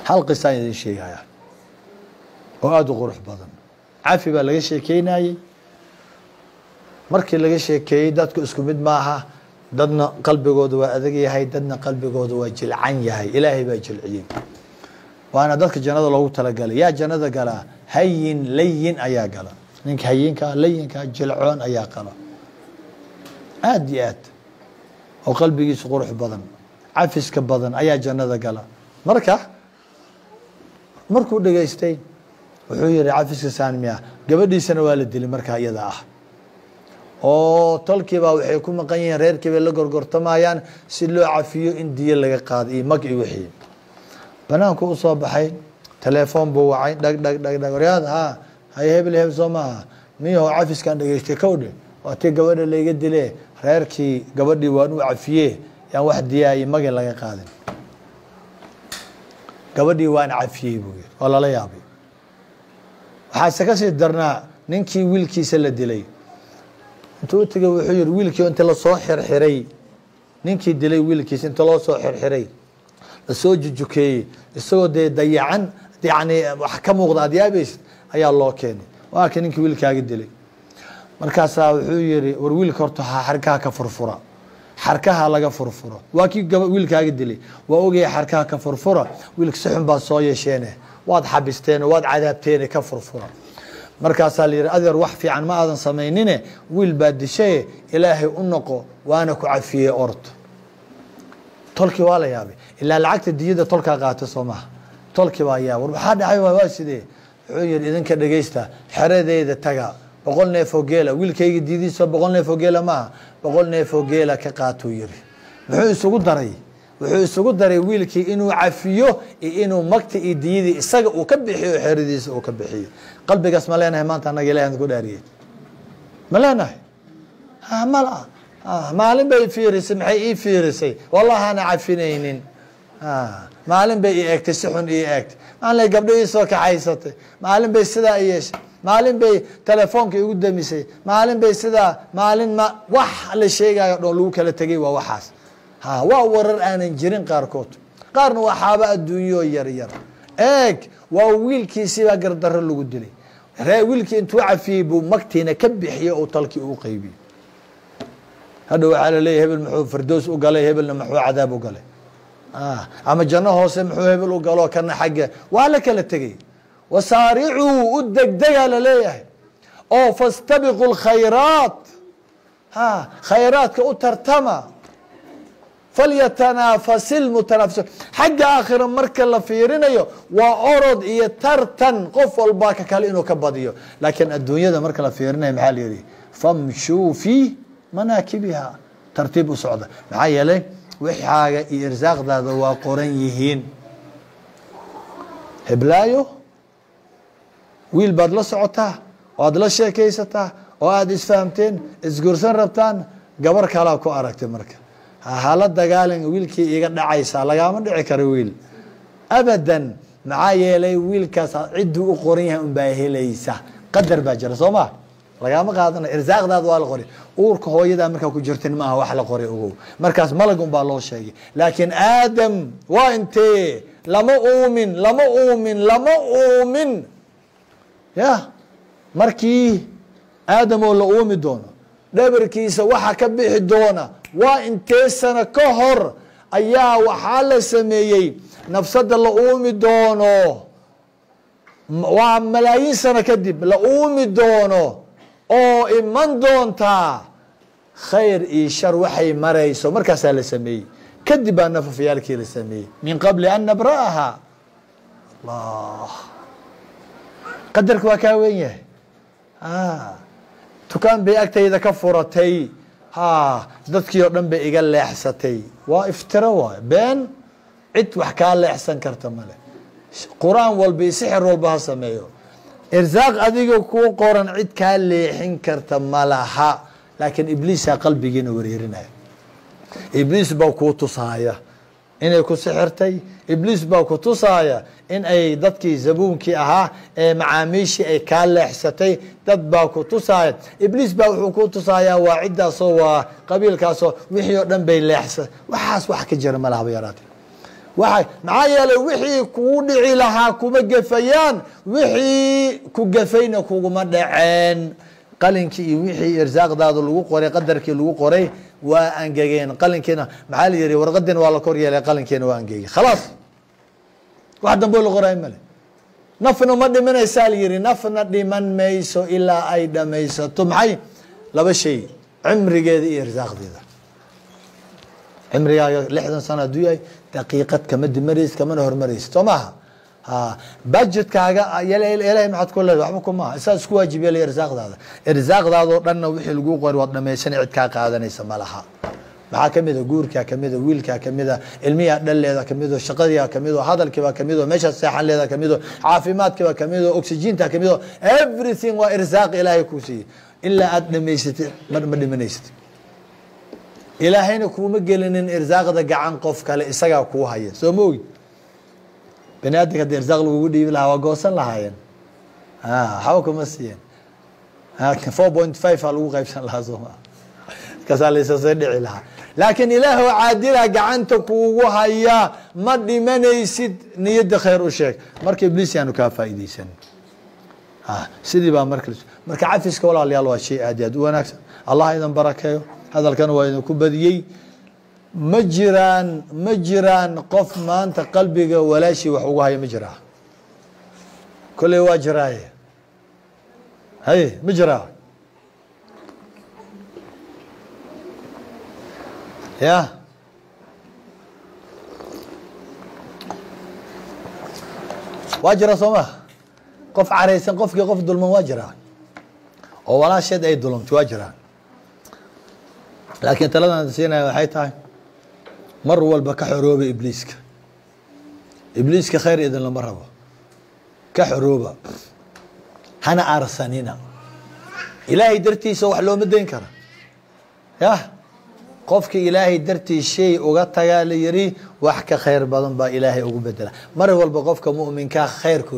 hal qisaan idin sheegaya oo aad u qurux badan. cafi baa laga sheekeynayay, markii laga sheekeeyey dadku isku mid maaha, dadna qalbigooda waa adag yahay, dadna qalbigooda waa jilcan yahay. ilaahay baa jilciyey, waana dadka jannada loogu talagalay. yaa jannada galaa? hayin layin ayaa gala. ninka hayinka layinka jilcoon ayaa qala, aad iyo aad oo qalbigiisu qurux badan, cafiska badan ayaa jannada gala. markuu dhegaystay wuxuu yihi cafiska saanmiya, gabadhiisana waa la dilay markaa iyada ah, oo tolkiibaa waxay ku maqan yihiin, reerkiibay la gorgortamayaan si loo cafiyo in diyo laga qaado iyo mag i wixii. banaanku u soo baxay, telefoon buu wacay, dhag dhag dhag dhag, waryaad hay hebel hebel soo maaha, niyahow cafiskaan dhegaystay kowdhe, waa tii gabadha layga dile, reerkii gabadhii waan u cafiye, yaan wax diyaayay magi laga qaadin. gabadhii waan cafiyey buu yiri, oo lala yaabay. waxaase kasii darnaa ninkii wiilkiisa la dilay, intuu u tegay wuxuu yihi wiilkii inta lasoo xirxiray, ninkii dilay wiilkiisa inta loo soo xirxiray, lasoo jujukeeyey, isagoo dee dayacan, yani wax ka muuqda aad yaabaysid, ayaa loo keenay. waa ka ninkii wiilkaaga dilay. markaasaa wuxuu yihi war wiilka horta xarkaha ka furfura, xarkaha laga furfuro. waa kii wiilkaaga dilay, waa ogaya xarkaha ka furfura, wiilka si xun baad soo yeesheene, waad xabisteen, waad cadaabteene, ka furfura. markaasaa la yihi adeer wax fiican ma aadan samaynine, wiil baad dishaye ilaahay u noqo, waana ku cafiyey orto. tolkii waa la yaabay, ilaa lacagta diyada tolkaa qaata soo maha. tolkii baa yaa war waxaa dhacay waa sidee? wuxuu yihi idinka dhegaysta, xeradeyda taga, 100 neef oo geela, wiilkayga diidiisa 100 neef oo geela maaha, 100 neef oo geela ka qaatuu yiri. muxuu isugu daray? wuxuu isugu daray wiilkii inuu cafiyo iyo inuu magta iyo diyadii isaga uu ka bixiyo, xeradiisa uu ka bixiyo. qalbigaas ma leenahay maanta annaga ilaahay ku dhaariyay? ma leenahay? mala maalin bay fiirisay, maxay ii fiirisay? wallahi ana cafinaynin. maalin bay ii eegtay, si xun ii eegtay, maalin gabdho ii soo kaxaysatay, maalin bay sidaa i yeeshay, maalin bay telefoonka igu damisay, maalin bay sidaa, maalin wax la sheegayo dhoon lagu kala tegay waa waxaas. waa warar aanan jirin qaarkood, qaarna waa xaaba adduunyo yar yar. eeg waa wiilkiisibaa gardarro lagu dilay, wiilkii intuu cafiyey buu magtiina ka bixiyey oo talkii uu qaybiyey. hadha waxaa la leeyahy hebel muxuu fardoos u galay, hebelna muxuu cadaab u galay, ama janno hoose muxuu hebel u galo, kana xagga. waa la kala tegey. wasaaricuu u degdegaa la leeyahay, oo fastabiqu lkhayraat, khayraadka u tartama, falyatanafasi lmutanafisuun. xagga aakhira marka la fiirinayo waa orod iyo tartan, qof walbaa ka kale inuu ka badiyo. laakiin adduunyada marka la fiirinayo maxaa la yihi? famshuu fi manaakibiha, tartiib u socda. maxaa yeelay wixaaga iyo irsaaqdaada waa qoran yihiin. heblaayo wiil baad la socotaa, oo aad la sheekaysataa, oo aad isfahamteen, isguursan rabtaan, gabar kalaa ku aragtay. marka hala dagaalin, wiilkii iga dhacaysaa, lagaama dhici karo wiil abadan. maxaa yeelay wiilkaas cidduu u qoran yahay unbaa helaysa. qadar baa jira soo maa, lagaama qaadana. irsaaqdaada waa la qoray, uurka hooyadaa markaa ku jirtin maaha wax la qoray ogow. markaas malag unbaa loo sheegay. laakiin aadam waa intee? lama uumin ya. markii aadamoo la uumi doono, dhabarkiisa waxa ka bixi doona waa intee sano ka hor ayaa waxaa la sameeyey nafsada la uumi doono. waa malaayiin sano kadib la uumi doono oo iman doontaa khayr iyo shar waxay marayso, markaasaa la sameeyey. kadib baa nafafyaalkii la sameeyey, min qabli an nabra'aha. allah, qadarka waa kaa weyn yahay. dukaan bay agtayda ka furatay, dadkii oo dhan bay iga leexsatay. waa iftiro waay, been. cid wax kaa leexsan karta male. qur'aan walba iyo sixir walba ha sameeyo, irsaaq adiga kuu qoran cid kaa leexin karta malaha. laakiin ibliisaa qalbigiina wareerinaya. ibliis baa kuu tusaaya inay ku sixirtay. ibliis baa ku tusaaya in ay dadkii zabuunkii ahaa ee macaamiishii ay kaa leexsatay. dad baa ku tusaaya. ibliis baa wuxuu ku tusaayaa waa ciddaasoo, waa qabiilkaasoo, wixii oo dhan bay leexsa. waxaas wax ka jira malahaba yaraate. waxay maxaa yeelay wixii kugu dhici lahaa kuma gefayaan wixii ku gefayna kuguma dhaceen qalinkii iyo wixii irsaaqdaada lagu qoray qadarkii lagu qoray waa angegeen qalinkiina maxaa la yidhi warqadiina waa la kor yeelay qalinkiina waa angegey khalaas wax dambe la qoray male nafna ma dhimanaysaa la yidhi nafna dhiman mayso ilaa ay dhamaysato maxay laba shay cimrigeeda iyo irsaaqdeeda cimrigaaga 60 sano hadduu yahay daqiiqad kama dimaraysid kamana hormaraysid soo maaha budgetkaaga ilaahay maxaad ku leedahay waxba kuma isaas isku waajibiya la irsaaqdaada irsaaqdaadoo dhanna wixii lagu qoray waad dhamaysan cid kaa qaadanaysa ma laha maxaa kamid ah guurkaa kamid ah wiilkaa kamid ah ilmiyaa dhalleeda kamid ah shaqadiyaa kamid ah hadalkiibaa kamid ah meeshaa seexan leeda kamid ah caafimaadkiibaa kamid ah oxygentaa kamid ah everything waa irsaaq ilaahay kuu siiyey ilaa aad dhamaysatid ma dhimanaysid ilaahayna kuuma gelinin irsaaqda gacan qof kale isagaa kuu haya soo ma ogi bani aadamka hadii irsaaq lagugu dhiibi lahaa waa goosan lahaayeen waxba kuma siiyeen 4.5 lagu qaybsan lahaa sooma kasaa laysasoo dhici lahaa laakiin ilaahoo caadila gacanta kuugu haya ma dhimanaysid niyadda khayr u sheeg marka ibliis yaanu kaa faa'iidaysan sidii baa marka cafiska walaalayaal waa shay aad iyo aad u wanaagsan allah idin barakeeyo hadalkana waa idinku badiyey ma jiraan qof maanta qalbiga walaashii wax ugu haya ma jiraa kolley waa jiraaye haye ma jiraa ya waa jira soo ma qof caraysan qofkii qof dulman waa jiraa oo walaasheed ay dulmto waa jiraan laakiin taladan siinaya waxay tahay mar walba ka xorooba ibliiska khayr idin lama rabo ka xorooba hana aarsanina ilaahay dartiisa wax looma dayn kara yah qofki ilaahay dartiis shay uga tagaa la yiri wax ka khayr badan baa ilaahay ugu bedela mar walba qofka mu'minka khayrku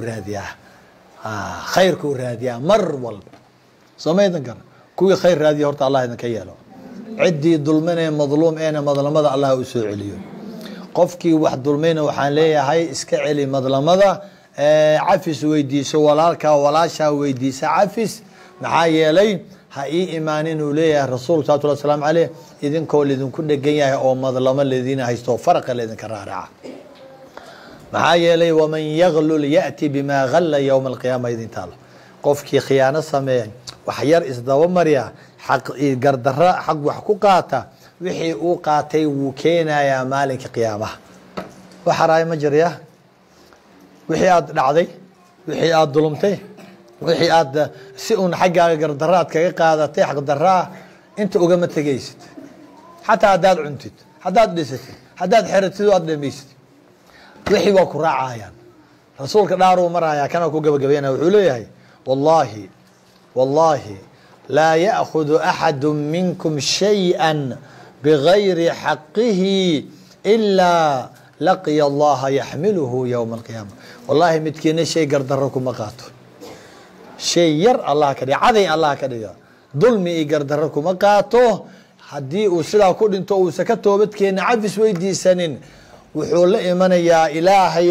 raadiyaa mar walba sameeydan kara kuwii khayr raadiya horta Allah idin ka yeelo cidii dulmanay madluum eena madlamada Allah u soo celiyo qofkii wax dulmayna waxaan leeyahay iska celi madlamada cafis weydiiso walaalka walaasha weydiisa cafis maxaa yeelay ha ii imaanin uu leeyahay rasuulka sallallahu alayhi wasallam alayhi idinkoo lidinku dhagan yahay oo madlamo leedina haysto farqa leedinka raaraca maxaa yeelay waman yaghlul ya'ti bima ghalla yawm alqiyamah idin taala qofkii khiyaano sameeyay wax yar isdaba mariya xaq gardarra xaq wax ku qaata wixii uu qaatay wuu keenayaa maalinka qiyaamaha waxa raay ma jiriya wixii aad dhacday wixii aad dulumtay wixii aad si uun xaggaaga gardarraad kaga qaadatay xaq darraa inta ugama tegaysid xataa haddaad cuntid haddaad dhisatid haddaad xiratid aad dhamaysid wixii waa ku raacayaan rasuulka dhaaruu marayaa kana ku gabagabeynaya wuxuu leeyahay wallahi laa ya'khudhu axadu minkum shay'an bigayri xaqihi ilaa laqiya allaha yaxmiluhu yowma alqiyaama wallahi midkiina shay gardarro kuma qaato shay yar allah ka dhiga caday allah ka dhiga dulmi iyo gardarro kuma qaato haddii uu sidaa ku dhinto uusa ka toobadkeena cafis weydiisanin wuxuu la imanayaa ilaahay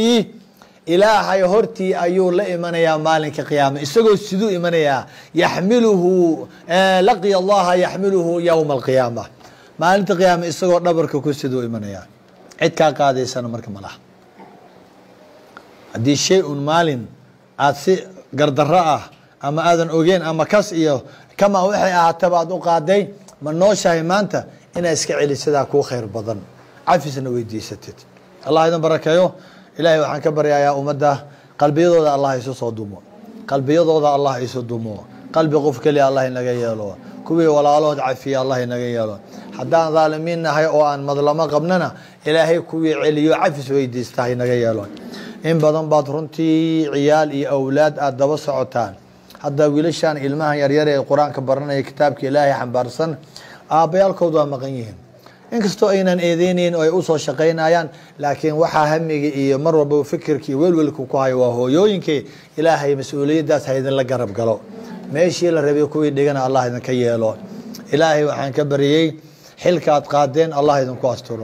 hortii ayuu la imanayaa maalinka qiyaama isagoo siduu imanayaa yaxmiluhu laqiya allaha yaxmiluhu yowma alqiyaama maalinta qiyaama isagoo dhabarka ku siduu imanayaa cid kaa qaadaysana marka ma laha haddii shay un maalin aad si gardarro ah ama aadan ogeen ama kas iyo kama waxay ahaataba aad u qaaday ma nooshahay maanta inaa iska celisadaa kuu khayr badan cafisna weydiisatid allah idin barakeeyo ilaahay waxaan ka baryayaa ummadda qalbiyadooda allah isu soo dumo qalbiyadooda allah isu dumo qalbi qof kaliya allah inaga yeelo kuwii walaalood cafiya allah inaga yeelo haddaan dhaalimiin nahay oo aan madlamo qabnana ilaahay kuwii celiyo cafis weydiista inaga yeelo in badan baad runtii ciyaal iyo awlaad aad daba socotaan hadda wiilashan ilmahan yaryar ee quraanka baranaya kitaabka ilaahay xambaarsan aabayaalkood waa maqan yihiin inkastoo aynan eedeynayn oo ay u soo shaqaynayaan laakiin waxaa hamiga iyo mar walba fikirkii welwelku ku hayo waa hooyooyinkii ilaahay mas-uuliyaddaas ha idinla garab galo meeshii la rabay kuwii dhigana allah idinka yeelo ilaahay waxaan ka baryey xilka aad qaadeen allah idinku asturo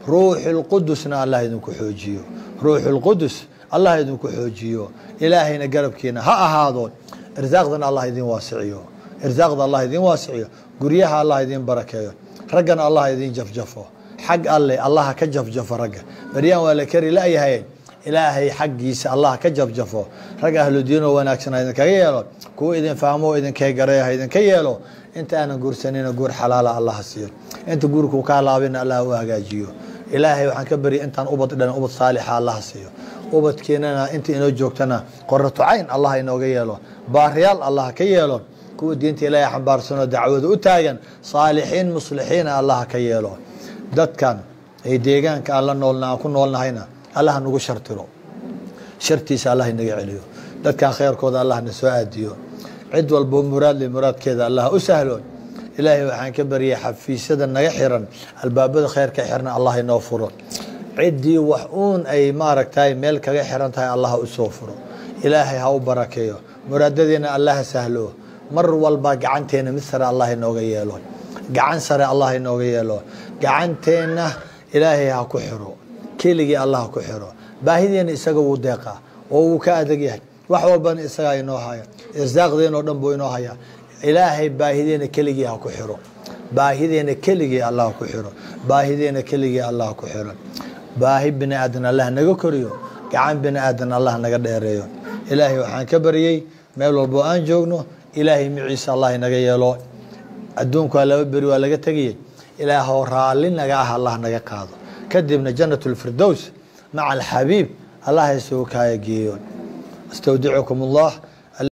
روح القدسنا الله يدنك حوجيو روح القدس الله يدنك حوجيو إلهينا قربكينا هذا إرزاقنا الله يدين واسعيو إرزاقنا الله يدين واسعيو قريها الله يدين بركيو رقنا الله يدين جفجفه حق الله كجفجف رقه بريان ولا كري لا يهين إلهي حقيس الله كجفجفه رقه أهل دينه وناكسنا إذن كيالو كو إذن فهمو إذن كي قريها إذن كيالو أنت أنا قور سنين قور حلال الله السير أنت قوركو كالابين الله وهاجيو إلهي وحن كبري أنت أبط لنا أبط صالحة الله السير أبط كيننا أنت إنو جوكتنا قرة عين الله إنو قيالو باريال الله كيالو كو دينتي إلهي حنبار سنو دعوة أتاين صالحين مصلحين الله كيالو dad kan ay deegaanka alla noolnaa ku noolnahayna Allah nagu shartiro shartiisa Allah inaga celiyo dadka khayrkooda Allah na soo aadiyo cid walba muraadkeeda Allah u sahlo ilaahay waxaan ka bariyay xafiisada naga xiran albaabada khayrka xirna Allah inoo furo cidii wax ay maaragtay meel kaga xiran tahay Allah u soo furo ilaahay ha u barakeeyo muraadadeena Allah sahlo mar walba gacanteena misra Allah inooga yeelo gacan sare Allah inooga yeelo gacanteena ilaahay ha ku xiro keligii Allah ku xiro baahideena isaga wuu deeqa oo uu ka adag yahay wax walba isaga inoo haya irsaaqdeena oo dhan buu inoo haya ilaahay baahideena keligii ha ku xiro baahideena keligii Allah ku xiro baahideena keligii Allah ku xiro baahi bini aadan Allah naga koriyo gacan bini aadan Allah naga dheereeyo ilaahay waxaan ka bariyay meel walba aan joogno ilaahay miciisa Allah naga yeelo adduunku laba bari waa laga tagay ilaahay raali naga Allah naga qaado kadibna jannatul firdaws ma'a al-habib Allah yasuuka yagiyo astawdi'ukum Allah